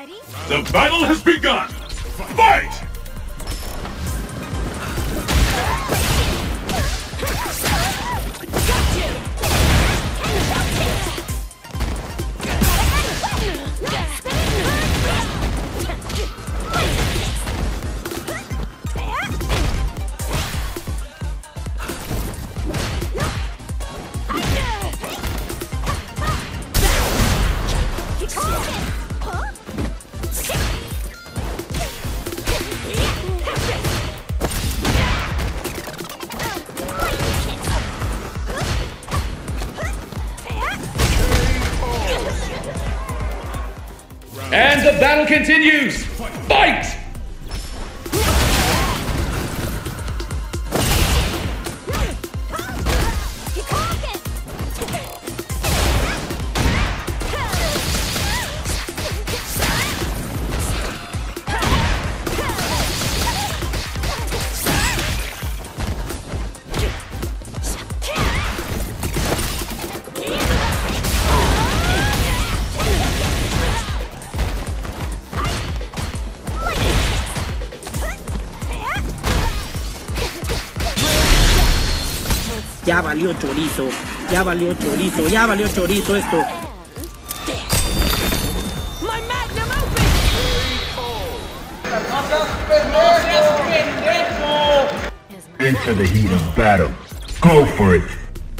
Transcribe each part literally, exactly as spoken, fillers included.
Ready? The battle has begun! Fight! And the battle continues! Fight! Ya valió chorizo, ya valió chorizo, ya valió chorizo esto. Into the heat of battle. Go for it.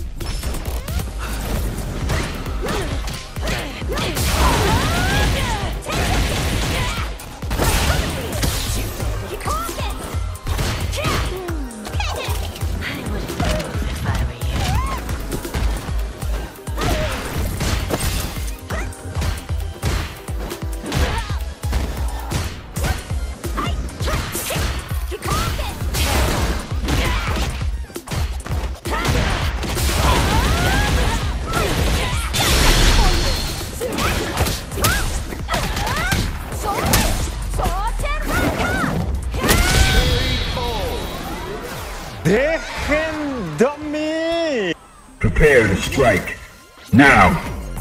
Dejen de mí. Prepare to strike. Now.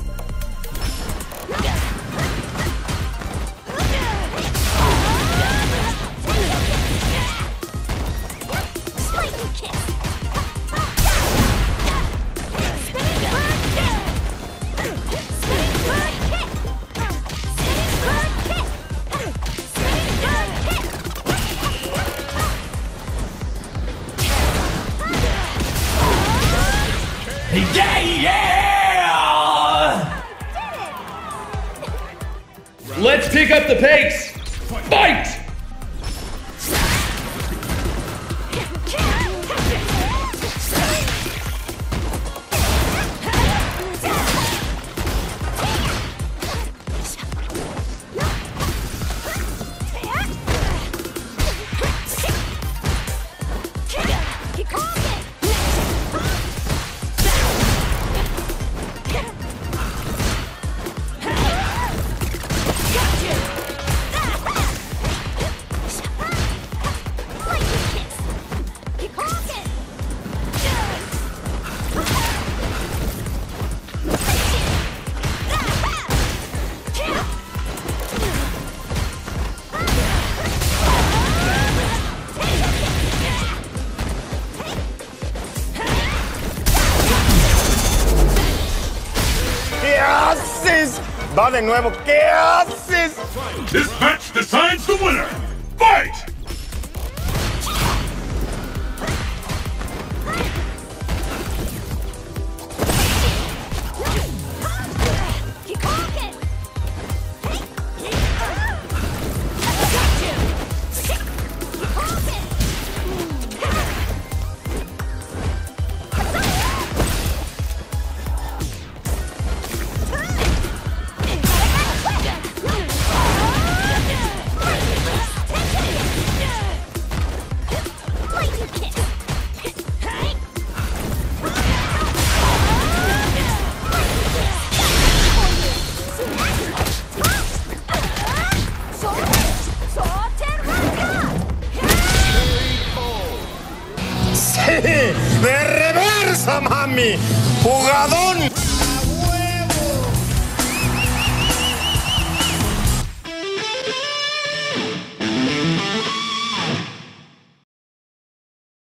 Yeah, yeah! Let's pick up the pace! Fight! ¿Qué haces? Va de nuevo. ¿Qué haces? This match decides the winner! Fight! ¡De reversa, mami! ¡Jugador!